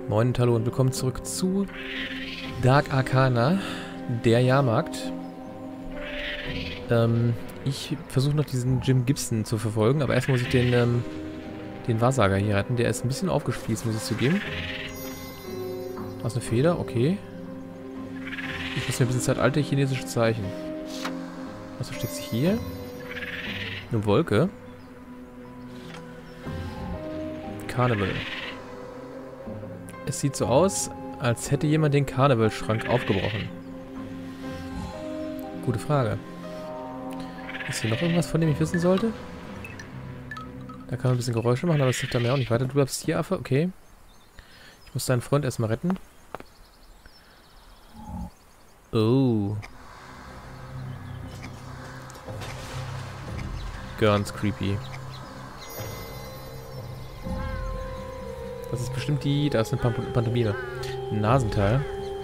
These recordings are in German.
Moin und hallo und willkommen zurück zu Dark Arcana, der Jahrmarkt. Ich versuche noch diesen Jim Gibson zu verfolgen, aber erst muss ich den Wahrsager hier retten. Der ist ein bisschen aufgespießt, muss ich zugeben. Da ist eine Feder, okay. Ich muss mir ein bisschen Zeit, alte chinesische Zeichen. Was versteckt sich hier? Eine Wolke. Karneval. Es sieht so aus, als hätte jemand den Karnevalschrank aufgebrochen. Gute Frage. Ist hier noch irgendwas, von dem ich wissen sollte? Da kann man ein bisschen Geräusche machen, aber das hilft dann mir auch nicht weiter. Du bleibst hier, Affe. Okay. Ich muss deinen Freund erstmal retten. Oh. Ganz creepy. Das ist bestimmt die... Da ist eine Pantomime. Ein Nasenteil.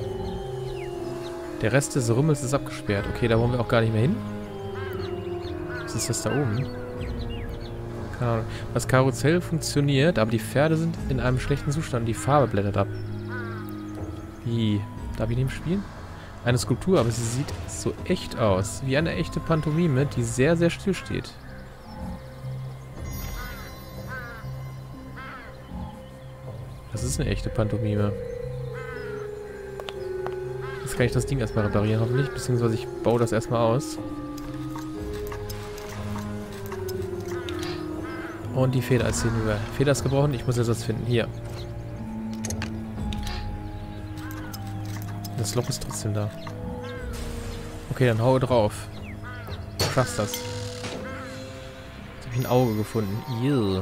Der Rest des Rümmels ist abgesperrt. Okay, da wollen wir auch gar nicht mehr hin. Was ist das da oben? Keine Ahnung. Das Karussell funktioniert, aber die Pferde sind in einem schlechten Zustand. Die Farbe blättert ab. Wie? Darf ich neben spielen? Eine Skulptur, aber sie sieht so echt aus. Wie eine echte Pantomime, die sehr, sehr still steht. Das ist eine echte Pantomime. Jetzt kann ich das Ding erstmal reparieren, hoffentlich. Beziehungsweise ich baue das erstmal aus. Und die Feder ist hinüber. Feder ist gebrochen, ich muss Ersatz finden. Hier. Das Loch ist trotzdem da. Okay, dann hau drauf. Du schaffst das. Jetzt habe ich ein Auge gefunden. Ew.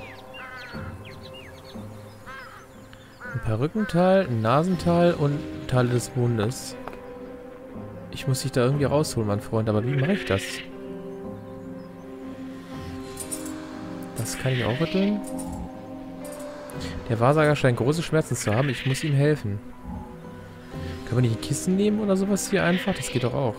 Ein Perückenteil, ein Nasenteil und Teile des Mundes. Ich muss dich da irgendwie rausholen, mein Freund. Aber wie mache ich das? Das kann ich auch rütteln. Der Wahrsager scheint große Schmerzen zu haben. Ich muss ihm helfen. Können wir nicht ein Kissen nehmen oder sowas hier einfach? Das geht doch auch.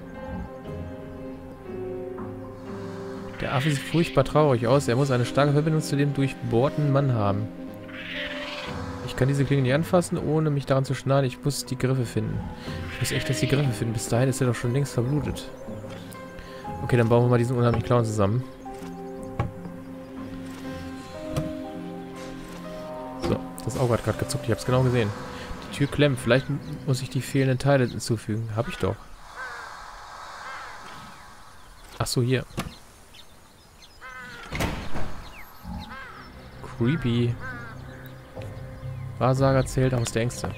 Der Affe sieht furchtbar traurig aus. Er muss eine starke Verbindung zu dem durchbohrten Mann haben. Ich kann diese Klinge nicht anfassen, ohne mich daran zu schneiden. Ich muss die Griffe finden. Ich muss echt die Griffe finden. Bis dahin ist er doch schon längst verblutet. Okay, dann bauen wir mal diesen unheimlichen Clown zusammen. So, das Auge hat gerade gezuckt. Ich habe es genau gesehen. Die Tür klemmt. Vielleicht muss ich die fehlenden Teile hinzufügen. Habe ich doch. Ach so, hier. Creepy. Wahrsager zählt aus der Ängste.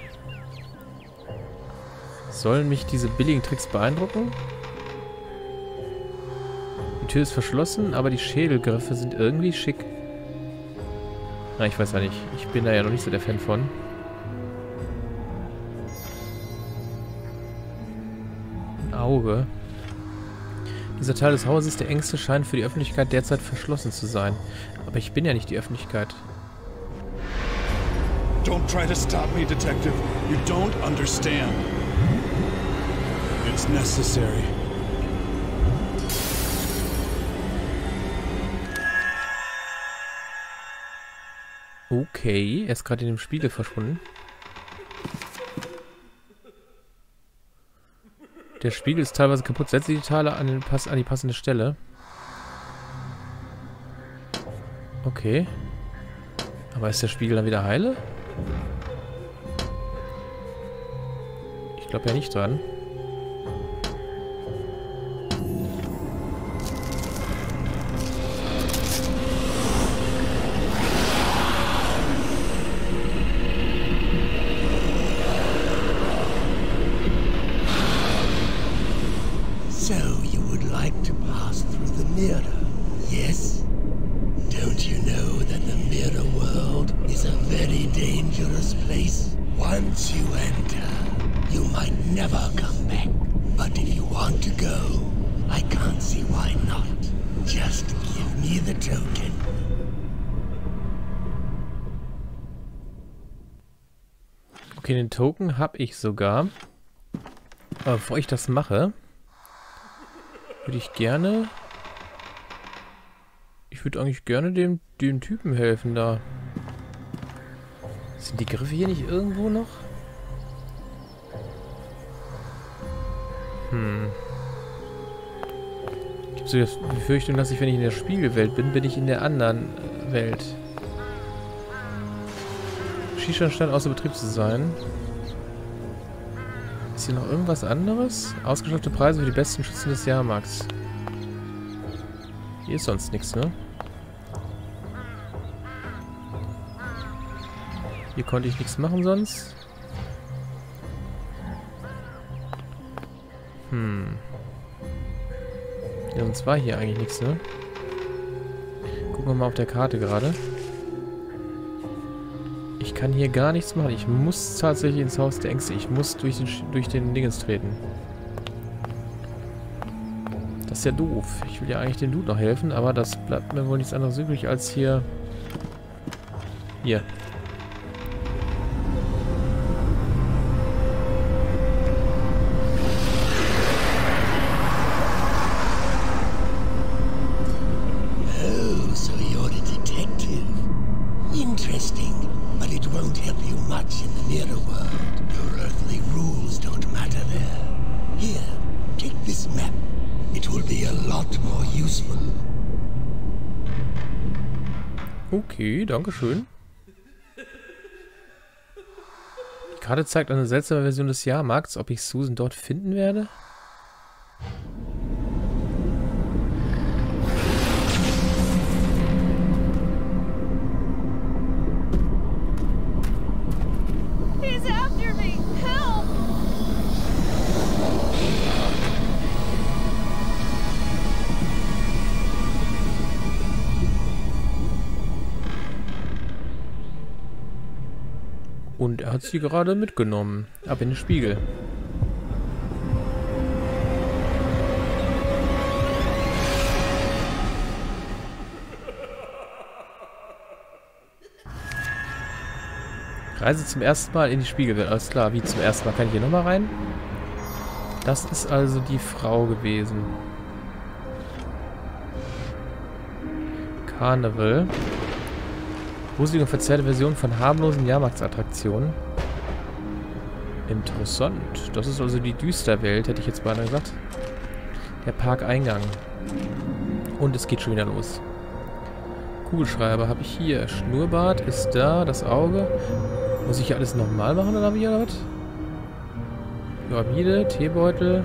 Sollen mich diese billigen Tricks beeindrucken? Die Tür ist verschlossen, aber die Schädelgriffe sind irgendwie schick. Na, ich weiß ja nicht. Ich bin da ja noch nicht so der Fan von. Ein Auge. Dieser Teil des Hauses der Ängste scheint für die Öffentlichkeit derzeit verschlossen zu sein. Aber ich bin ja nicht die Öffentlichkeit. Don't try to stop me, Detective. You don't understand. It's necessary. Okay, er ist gerade in dem Spiegel verschwunden. Der Spiegel ist teilweise kaputt. Setze die Teile an die passende Stelle. Okay. Aber ist der Spiegel dann wieder heile? Ich glaube ja nicht dran. So you would like to pass through the mirror, yes? Don't you know that the mirror world is a very dangerous place? Once you enter, you might never come back. But if you want to go, I can't see why not. Just give me the token. Okay, den Token habe ich sogar. Aber bevor ich das mache, würde ich gerne... Ich würde eigentlich gerne dem Typen helfen da. Sind die Griffe hier nicht irgendwo noch? Ich habe so die Befürchtung, dass ich, wenn ich in der Spiegelwelt bin, bin ich in der anderen Welt. Schießstand scheint außer Betrieb zu sein. Ist hier noch irgendwas anderes? Ausgeschöpfte Preise für die besten Schützen des Jahrmarkts. Hier ist sonst nichts, ne? Hier konnte ich nichts machen sonst. Ja, sonst war hier eigentlich nichts, ne? Gucken wir mal auf der Karte gerade. Ich kann hier gar nichts machen. Ich muss tatsächlich ins Haus der Ängste. Ich muss durch den Dingens treten. Das ist ja doof. Ich will ja eigentlich dem Dude noch helfen, aber das bleibt mir wohl nichts anderes übrig als hier... Hier. Oh, so you're the detective. Interesting, but it won't help you much in the nearer world. Your earthly rules don't matter there. Here, take this map. It will be a lot more useful. Okay, danke schön. Die Karte zeigt eine seltsame Version des Jahrmarkts. Ob ich Susan dort finden werde? He's after me! Help! Und er hat sie gerade mitgenommen. Ab in den Spiegel. Reise zum ersten Mal in die Spiegelwelt. Alles klar, wie zum ersten Mal? Kann ich hier nochmal rein? Das ist also die Frau gewesen. Carnival. Gruselige und verzerrte Version von harmlosen Jahrmarktsattraktionen. Interessant. Das ist also die Düsterwelt, hätte ich jetzt beinahe gesagt. Der Parkeingang. Und es geht schon wieder los. Kugelschreiber habe ich hier. Schnurrbart ist da. Das Auge. Muss ich hier alles nochmal machen oder wie, oder was? Pyramide, Teebeutel.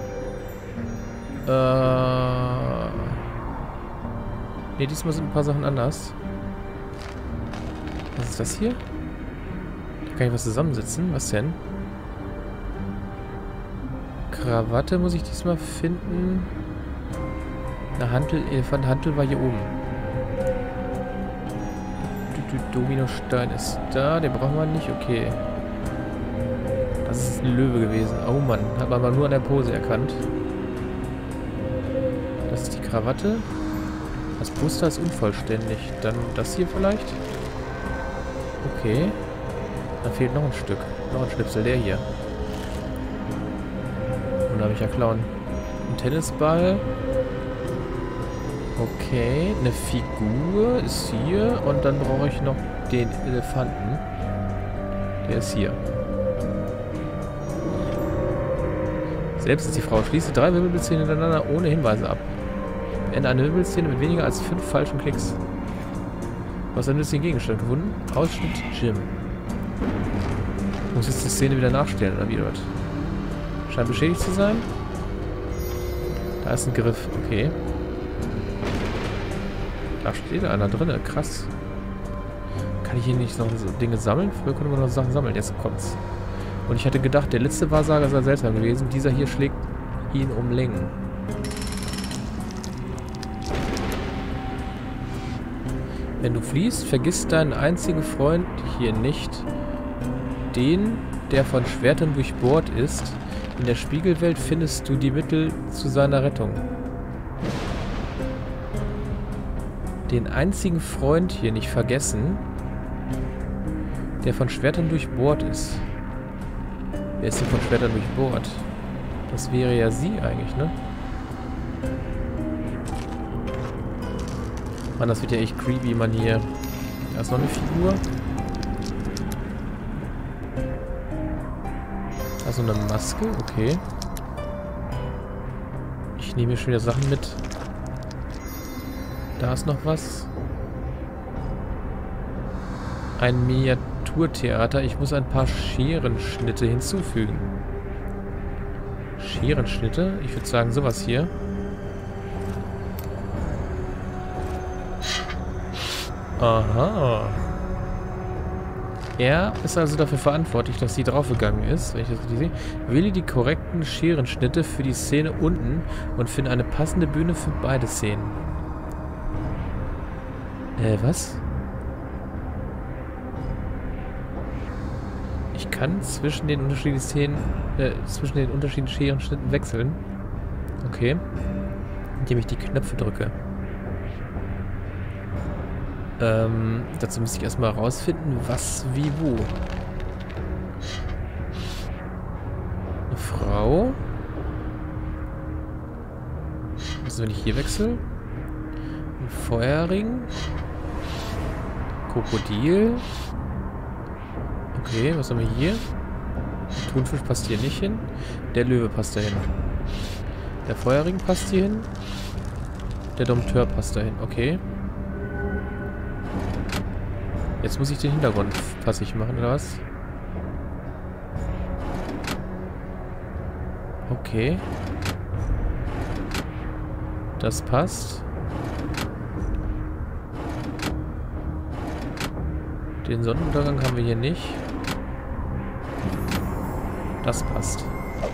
Ne, diesmal sind ein paar Sachen anders. Was ist das hier? Da kann ich was zusammensetzen. Was denn? Krawatte muss ich diesmal finden. Eine Hantel, Elefanthantel war hier oben. Dominostein ist da. Den brauchen wir nicht. Okay. Das ist ein Löwe gewesen. Oh Mann. Hat man aber nur an der Pose erkannt. Das ist die Krawatte. Das Poster ist unvollständig. Dann das hier vielleicht? Okay. Da fehlt noch ein Stück. Noch ein Schnipsel. Der hier. Unheimlicher Clown. Ein Tennisball. Okay. Eine Figur ist hier. Und dann brauche ich noch den Elefanten. Der ist hier. Selbst ist die Frau. Schließe 3 Wirbelszenen hintereinander ohne Hinweise ab. Beende eine Wirbelszene mit weniger als 5 falschen Klicks. Du hast einen nützlichen Gegenstand gefunden. Ausschnitt Jim. Muss jetzt die Szene wieder nachstellen oder wie dort? Scheint beschädigt zu sein. Da ist ein Griff. Okay. Da steht einer drin. Krass. Kann ich hier nicht noch so Dinge sammeln? Früher konnte man noch Sachen sammeln. Jetzt kommt's. Und ich hatte gedacht, der letzte Wahrsager sei seltsam gewesen. Dieser hier schlägt ihn um Längen. Wenn du fliehst, vergiss deinen einzigen Freund hier nicht. Den, der von Schwertern durchbohrt ist. In der Spiegelwelt findest du die Mittel zu seiner Rettung. Den einzigen Freund hier nicht vergessen, der von Schwertern durchbohrt ist. Wer ist denn von Schwertern durchbohrt? Das wäre ja sie eigentlich, ne? Mann, das wird ja echt creepy, man hier. Da ist noch eine Figur. Also eine Maske, okay. Ich nehme hier schon wieder Sachen mit. Da ist noch was. Ein Miniaturtheater. Ich muss ein paar Scherenschnitte hinzufügen. Scherenschnitte? Ich würde sagen sowas hier. Aha. Er ist also dafür verantwortlich, dass sie draufgegangen ist, wenn ich das richtig sehe. Wähle die korrekten Scherenschnitte für die Szene unten und finde eine passende Bühne für beide Szenen. Was? Ich kann zwischen den unterschiedlichen Szenen, zwischen den unterschiedlichen Scherenschnitten wechseln. Okay. Indem ich die Knöpfe drücke. Dazu müsste ich erstmal herausfinden, was, wie, wo. Eine Frau. Also wenn ich hier wechsle. Ein Feuerring. Krokodil. Okay, was haben wir hier? Der Thunfisch passt hier nicht hin. Der Löwe passt dahin. Der Feuerring passt hier hin. Der Dompteur passt dahin. Okay. Jetzt muss ich den Hintergrund passig machen, oder was? Okay. Das passt. Den Sonnenuntergang haben wir hier nicht. Das passt.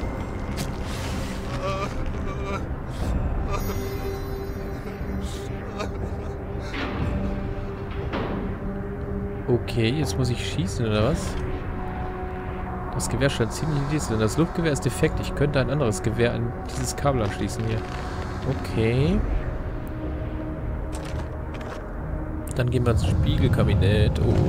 Okay, jetzt muss ich schießen, oder was? Das Gewehr scheint ziemlich idee. Das Luftgewehr ist defekt. Ich könnte ein anderes Gewehr an dieses Kabel anschließen hier. Okay. Dann gehen wir ins Spiegelkabinett. Oh.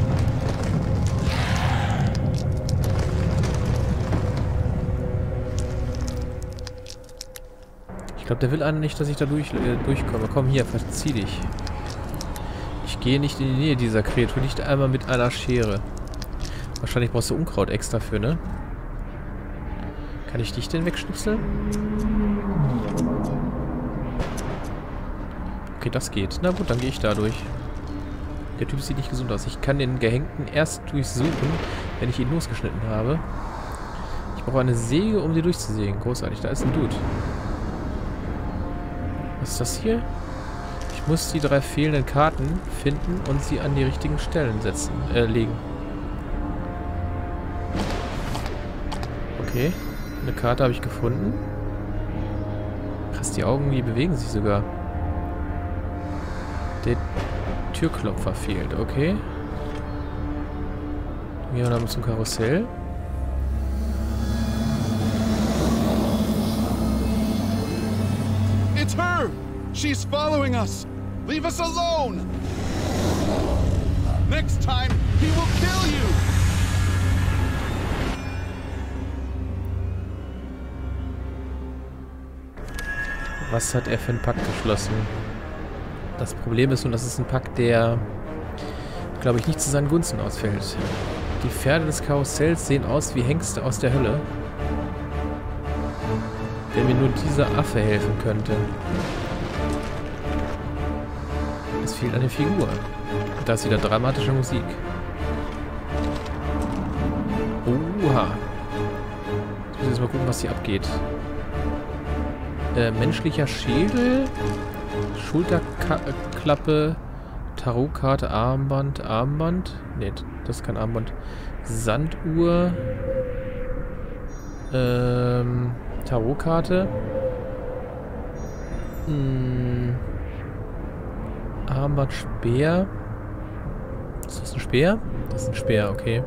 Ich glaube, der will nicht, dass ich da durchkomme. Komm hier, verzieh dich. Ich gehe nicht in die Nähe dieser Kreatur, nicht einmal mit einer Schere. Wahrscheinlich brauchst du Unkraut extra für, ne? Kann ich dich denn wegschnipseln? Okay, das geht. Na gut, dann gehe ich da durch. Der Typ sieht nicht gesund aus. Ich kann den Gehängten erst durchsuchen, wenn ich ihn losgeschnitten habe. Ich brauche eine Säge, um sie durchzusägen. Großartig, da ist ein Dude. Was ist das hier? Ich muss die 3 fehlenden Karten finden und sie an die richtigen Stellen legen. Okay, eine Karte habe ich gefunden. Krass, die Augen, die bewegen sich sogar. Der Türklopfer fehlt, okay. Dann gehen wir dann zum Karussell. It's her! She's following us! Leave us alone! Next time, he will kill you! Was hat er für einen Pakt geschlossen? Das Problem ist nun, das ist ein Pakt, der, glaube ich, nicht zu seinen Gunsten ausfällt. Die Pferde des Karussells sehen aus wie Hengste aus der Hölle. Wenn mir nur dieser Affe helfen könnte. Es fehlt eine Figur. Da ist wieder dramatische Musik. Oha. Ich muss jetzt mal gucken, was hier abgeht. Menschlicher Schädel. Schulterklappe. Tarotkarte, Armband. Ne, das ist kein Armband. Sanduhr. Tarotkarte. Armband, Speer. Ist das ein Speer? Das ist ein Speer, okay.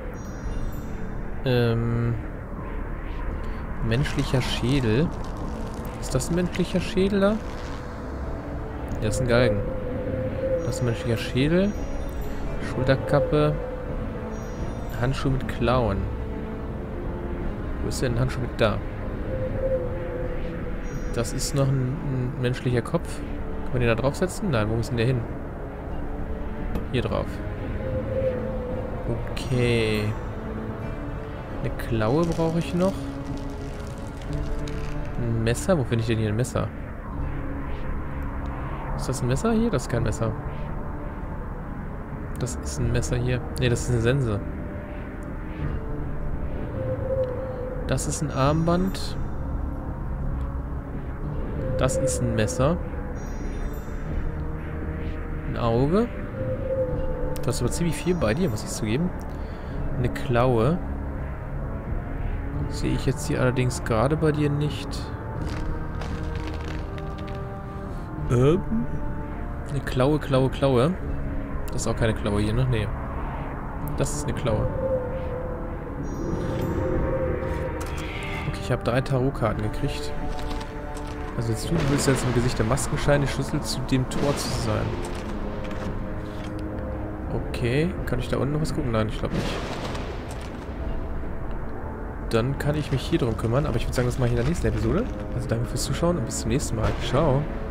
Menschlicher Schädel. Ist das ein menschlicher Schädel da? Ja, das ist ein Galgen. Das ist ein menschlicher Schädel. Schulterkappe. Handschuh mit Klauen. Wo ist denn ein Handschuh mit da? Das ist noch ein menschlicher Kopf. Kann man den da draufsetzen? Nein, wo muss denn der hin? Hier drauf. Okay. Eine Klaue brauche ich noch. Ein Messer? Wo finde ich denn hier ein Messer? Ist das ein Messer hier? Das ist kein Messer. Das ist ein Messer hier. Ne, das ist eine Sense. Das ist ein Armband. Das ist ein Messer. Ein Auge. Du hast aber ziemlich viel bei dir, muss ich zugeben. Eine Klaue. Sehe ich jetzt hier allerdings gerade bei dir nicht. Eine Klaue, Klaue, Klaue. Das ist auch keine Klaue hier, ne? Nee. Das ist eine Klaue. Okay, ich habe 3 Tarotkarten gekriegt. Also jetzt du willst jetzt im Gesicht der Maskenschein die Schlüssel zu dem Tor zu sein. Okay, kann ich da unten noch was gucken? Nein, ich glaube nicht. Dann kann ich mich hier drum kümmern, aber ich würde sagen, das mache ich in der nächsten Episode. Also danke fürs Zuschauen und bis zum nächsten Mal. Ciao.